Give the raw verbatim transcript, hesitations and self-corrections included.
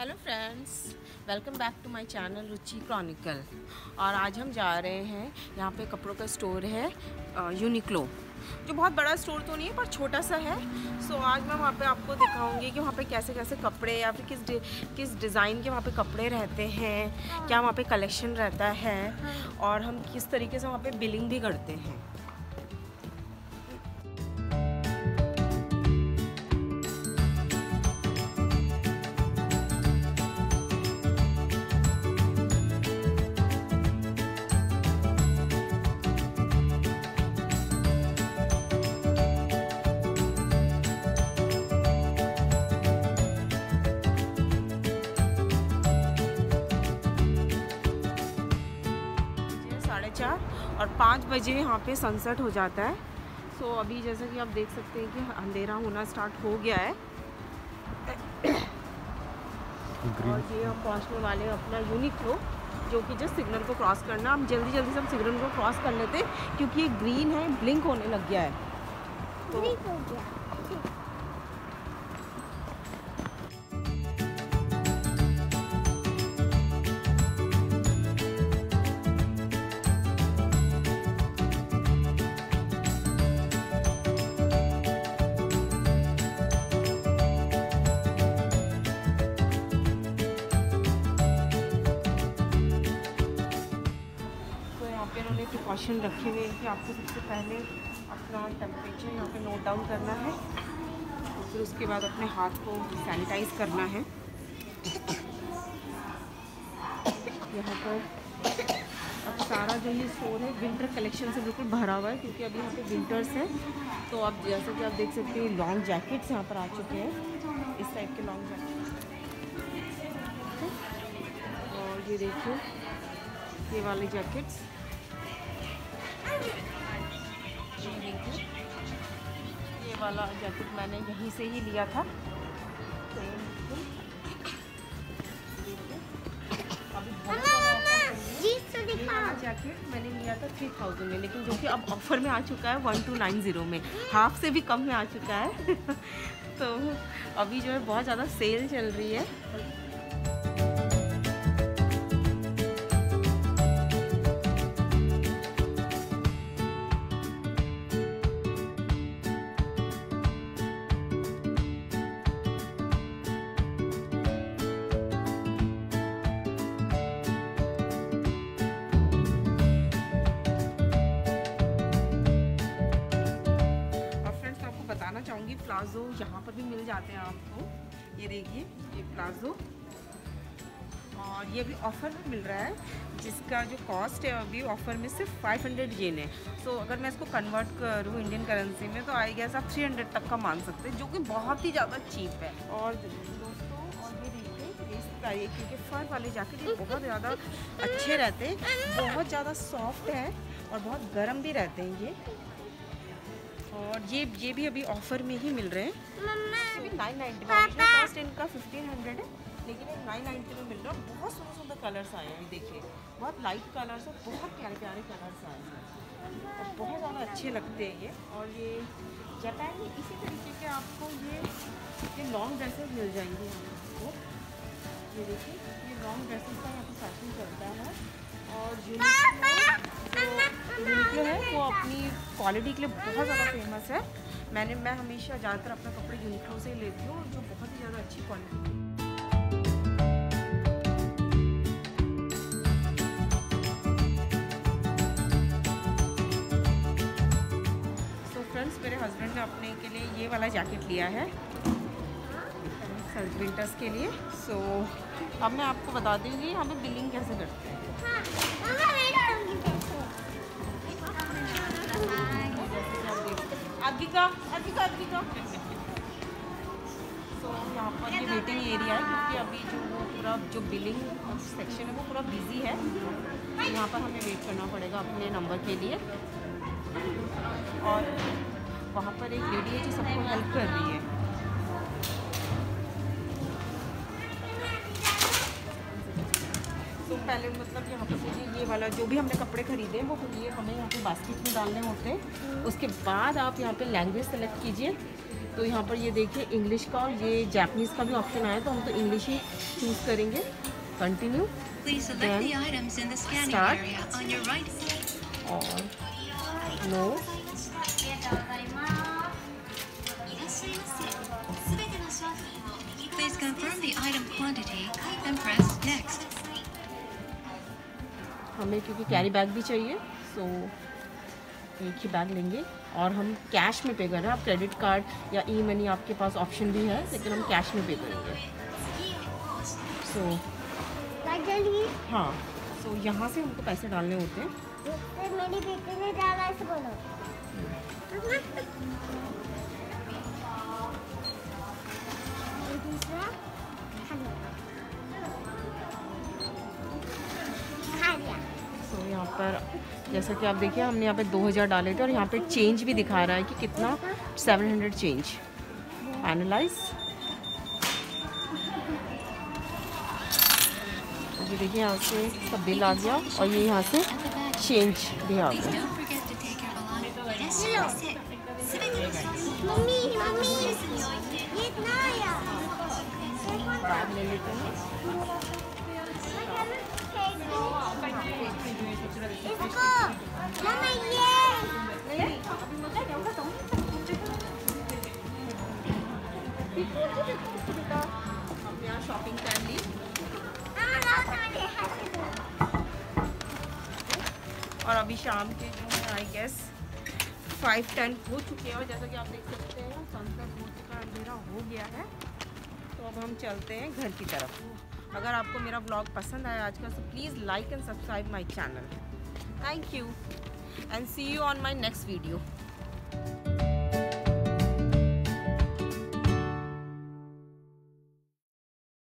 Hello friends, welcome back to my channel Ruchi chronicle. और आज हम जा रहे हैं, यहाँ पे कपड़ों का स्टोर है यूनिक्लो, जो बहुत बड़ा स्टोर तो नहीं है पर छोटा सा है। सो so, आज मैं वहाँ पे आपको दिखाऊंगी कि वहाँ पे कैसे कैसे कपड़े या फिर किस किस डिज़ाइन के वहाँ पे कपड़े रहते हैं, क्या वहाँ पे कलेक्शन रहता है और हम किस तरीके से वहाँ पे बिलिंग भी करते हैं। साढ़े चार और पाँच बजे यहाँ पे सनसेट हो जाता है। सो so, अभी जैसा कि आप देख सकते हैं कि अंधेरा होना स्टार्ट हो गया है और ये हम पहुँचने वाले हैं अपना यूनिक्लो, जो कि जस्ट सिग्नल को क्रॉस करना। हम जल्दी जल्दी से हम सिग्नल को क्रॉस कर लेते हैं क्योंकि ये ग्रीन है, ब्लिंक होने लग गया है तो हो गया। इन्होंने प्रिकॉशन रखे हुए हैं कि आपको सबसे पहले अपना टेम्परेचर यहाँ पे नोट डाउन करना है और फिर उसके बाद अपने हाथ को सैनिटाइज करना है। यहाँ पर अब सारा जो ये स्टोर है विंटर कलेक्शन से बिल्कुल भरा हुआ है क्योंकि अभी यहाँ पे विंटर्स है। तो अब जैसे कि आप देख सकते हैं लॉन्ग जैकेट्स यहाँ पर आ चुके हैं, इस टाइप के लॉन्ग जैकेट। और ये देखिए ये वाले जैकेट्स, ये वाला जैकेट मैंने यहीं से ही लिया था। तो अभी जैकेट मैंने लिया था थ्री थाउजेंड में, लेकिन जो कि अब ऑफर में आ चुका है वन टू नाइन ज़ीरो में, हाफ से भी कम में आ चुका है तो अभी जो है बहुत ज़्यादा सेल चल रही है। बताना चाहूँगी प्लाजो यहाँ पर भी मिल जाते हैं आपको। ये देखिए ये प्लाजो, और ये भी ऑफ़र में मिल रहा है जिसका जो कॉस्ट है अभी ऑफ़र में सिर्फ फाइव हंड्रेड येन है। सो अगर मैं इसको कन्वर्ट करूँ इंडियन करेंसी में तो आई गेस आप थ्री हंड्रेड तक का मान सकते हैं, जो कि बहुत ही ज़्यादा चीप है। और दोस्तों और ये देखिए इस तरीके के फर वाले जैकेट ये बहुत ज़्यादा अच्छे रहते हैं, बहुत ज़्यादा सॉफ्ट है और बहुत गर्म भी रहते हैं ये। और ये ये भी अभी ऑफ़र में ही मिल रहे हैं, अभी नाइन नाइन्टी में। कॉस्ट इनका फिफ्टीन हंड्रेड है लेकिन ये नाइन नाइन्टी में मिल रहा है। बहुत सुंदर सुंदर कलर्स आए हैं, देखिए बहुत लाइट कलर्स और बहुत प्यारे प्यारे कलर्स आए हैं और बहुत ज़्यादा अच्छे लगते हैं ये। और ये जापान में इसी तरीके के आपको ये ये लॉन्ग ड्रेसेस मिल जाएंगे आपको। ये देखिए ये लॉन्ग ड्रेसेस का यहाँ पर फैशन चलता है। और यूनिक्लो यूनिक्लो है वो अपनी क्वालिटी के लिए बहुत ज़्यादा फेमस है। मैंने मैं हमेशा ज़्यादातर अपना कपड़े यूनिक्लो से ही लेती हूँ, जो बहुत ही ज़्यादा अच्छी क्वालिटी है। सो फ्रेंड्स, मेरे हस्बैंड ने अपने के लिए ये वाला जैकेट लिया है विंटर्स के लिए। सो so, अब मैं आपको बता दूँगी हमें बिलिंग कैसे करते हैं। आगे का आगे का आगे का सो यहाँ पर ये वेटिंग एरिया है क्योंकि अभी जो वो पूरा जो बिलिंग सेक्शन है वो पूरा बिजी है। यहाँ पर हमें वेट करना पड़ेगा अपने नंबर के लिए। और वहाँ पर एक लेडी है जो सबको हेल्प कर रही है। तो पहले मतलब यहाँ पर सोचिए ये वाला जो भी हमने कपड़े खरीदे हैं वो ये हमें यहाँ पे बास्केट में डालने होते हैं। उसके बाद आप यहाँ पे लैंग्वेज सेलेक्ट कीजिए तो यहाँ पर ये देखिए इंग्लिश का और ये जापानीज़ का भी ऑप्शन आया, तो हम तो इंग्लिश ही चूज़ करेंगे। कंटिन्यू, स्टार्ट और no. Please confirm the item quantity and press next. हमें क्योंकि कैरी बैग भी चाहिए, सो एक ही बैग लेंगे और हम कैश में पे कर रहे हैं। आप क्रेडिट कार्ड या ई मनी आपके पास ऑप्शन भी है, लेकिन हम कैश में पे करेंगे। सो हाँ, सो यहाँ से हमको पैसे डालने होते हैं। मेरी बेटी ने डाला, ऐसे बोलो। तो यहाँ पर जैसा कि आप देखिए हमने यहाँ पे दो हज़ार डाले थे और यहाँ पे चेंज भी दिखा रहा है कि कितना सेवन हंड्रेड चेंज। एनालाइज, ये देखिए यहाँ से सब बिल आ गया और ये यहाँ से चेंज भी आ गया। मम्मी मम्मी ये इतना आया। बैग ले लेते हैं। इसको मम्मा ये हम यहाँ शॉपिंग कर ली और अभी शाम के जो है आई गेस फाइव टेन हो चुके हैं और जैसा कि आप देख सकते हैं सनसेट हो चुका है, अंधेरा हो गया है। तो अब हम चलते हैं घर की तरफ। अगर आपको मेरा व्लॉग पसंद आया आज का, तो please like and subscribe my channel. Thank you and see you on my next video.